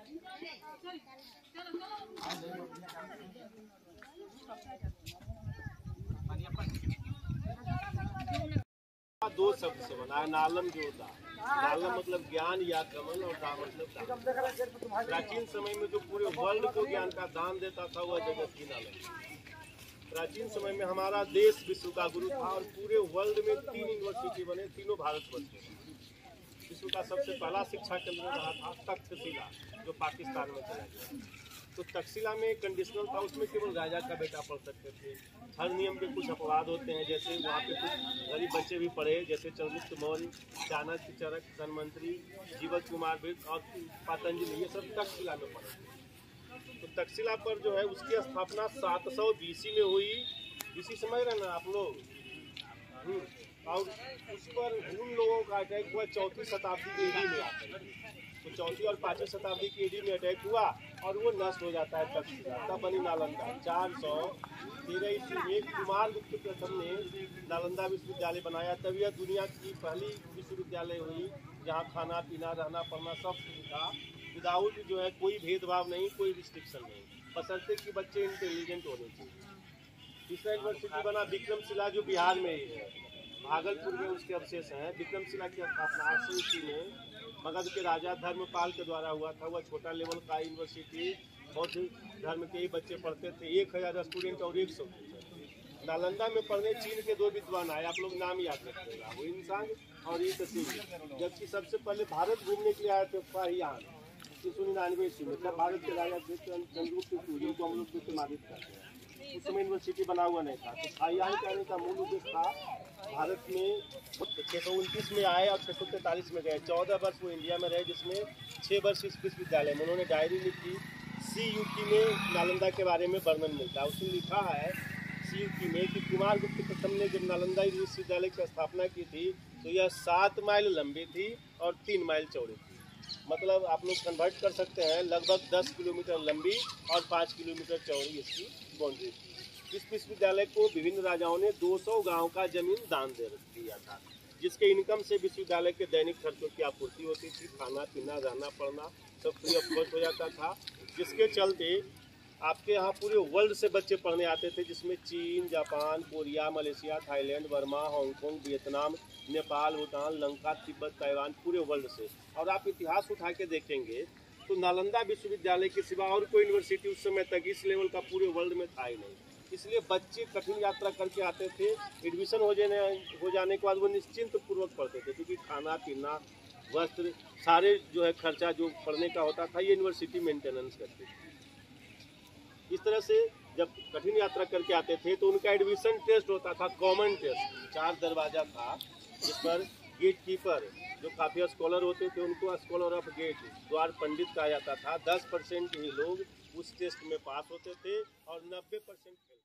दो शब्द से बना है, नालम जो दा। नालम मतलब ज्ञान या कमल, और दा मतलब दान। प्राचीन समय में जो पूरे वर्ल्ड को ज्ञान का दान देता था वह जगत ही नालम। प्राचीन समय में हमारा देश विश्व का गुरु था और पूरे वर्ल्ड में 3 यूनिवर्सिटी बने, तीनों भारतवर्ष में। विश्व का सबसे पहला शिक्षा केंद्र रहा था तक्षशिला, जो पाकिस्तान में चला गया। तो तक्षशिला में कंडीशनल था, उसमें केवल राजा का बेटा पढ़ सकते थे। हर नियम के कुछ अपवाद होते हैं, जैसे वहाँ पे कुछ गरीब बच्चे भी पढ़े, जैसे चंद्रगुप्त मौर्य, चाणक्य, चरक, धनवंतरी, जीवत कुमार बिर्द और पतंजलि, ये सब तक्षशिला में पढ़े। तो तक्षशिला पर जो है उसकी स्थापना 700 BC में हुई। इसी समझ रहे ना आप लोग। और उस पर उन लोगों का अटैक हुआ 4वीं शताब्दी AD में आकर। तो 4वीं और 5वीं शताब्दी की AD में अटैक हुआ और वो नष्ट हो जाता है तक्षशिला। तब बनी नालंदा। 413 ईस्वी में कुमारगुप्त प्रथम ने नालंदा विश्वविद्यालय बनाया। तब यह दुनिया की पहली विश्वविद्यालय हुई जहाँ खाना पीना रहना पढ़ना सब था, विदाउट जो है कोई भेदभाव नहीं, कोई रिस्ट्रिक्शन नहीं, बशर्ते कि बच्चे इंटेलिजेंट होने चाहिए। तीसरा यूनिवर्सिटी बना विक्रमशिला, जो बिहार में ही है, भागलपुर में उसके अवशेष हैं। विक्रमशिला की स्थापना 800 ईस्वी में मगध के राजा धर्मपाल के द्वारा हुआ था। वह छोटा लेवल का यूनिवर्सिटी, बौद्ध धर्म के ही बच्चे पढ़ते थे। 1000 स्टूडेंट और 100 टीचर। नालंदा में पढ़ने चीन के 2 विद्वान आए, आप लोग नाम याद रखिएगा, हुइनसांग और ई तसिंग। जबकि सबसे पहले भारत घूमने के लिए आए थे फाहियान 399 ईस्वी में। तब भारत के राजा थे चंद्रगुप्त, जिनको हम लोग प्रतिमादित करते हैं। उस समय यूनिवर्सिटी बना हुआ नहीं था। तो फाहियान कहने का मूल उद्देश्य था भारत में 629 में आए और 643 में गए। 14 वर्ष वो इंडिया में रहे, जिसमें 6 वर्ष इस विश्वविद्यालय में उन्होंने डायरी लिखी। CUT में नालंदा के बारे में वर्णन मिलता है। उसने लिखा है CUT में कि कुमारगुप्त प्रथम ने जब नालंदा विश्वविद्यालय की स्थापना की थी तो यह 7 माइल लंबी थी और 3 माइल चौड़ी थी। मतलब आप लोग कन्वर्ट कर सकते हैं, लगभग 10 किलोमीटर लंबी और 5 किलोमीटर चौड़ी इसकी बाउंड्री थी। इस विश्वविद्यालय को विभिन्न राजाओं ने 200 गांव का जमीन दान दे दिया था, जिसके इनकम से विश्वविद्यालय के दैनिक खर्चों की आपूर्ति होती थी। खाना पीना रहना पढ़ना सब फ्री ऑफ कॉस्ट हो जाता था, जिसके चलते आपके यहाँ पूरे वर्ल्ड से बच्चे पढ़ने आते थे, जिसमें चीन, Japan, Korea, Malaysia, Thailand, Burma, Hong Kong, Vietnam, Nepal, Bhutan, Lanka, Tibet, Taiwan, पूरे वर्ल्ड से। और आप इतिहास उठा के देखेंगे तो नालंदा विश्वविद्यालय के सिवा और कोई यूनिवर्सिटी उस समय तक इस लेवल का पूरे वर्ल्ड में था ही नहीं। इसलिए बच्चे कठिन यात्रा करके आते थे। एडमिशन हो जाने के बाद वो निश्चिंत पूर्वक पढ़ते थे, क्योंकि खाना पीना वस्त्र सारे जो है खर्चा जो पढ़ने का होता था ये यूनिवर्सिटी मेंटेनेंस करती थी। इस तरह से जब कठिन यात्रा करके आते थे तो उनका एडमिशन टेस्ट होता था, कॉमन टेस्ट। 4 दरवाजा था, जिस पर गेट कीपर जो काफ़ी स्कॉलर होते थे उनको स्कॉलर ऑफ गेट, द्वार पंडित कहा जाता था। 10% ही लोग उस टेस्ट में पास होते थे और 90%